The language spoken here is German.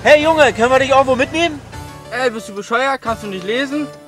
Hey Junge, können wir dich irgendwo mitnehmen? Ey, bist du bescheuert? Kannst du nicht lesen?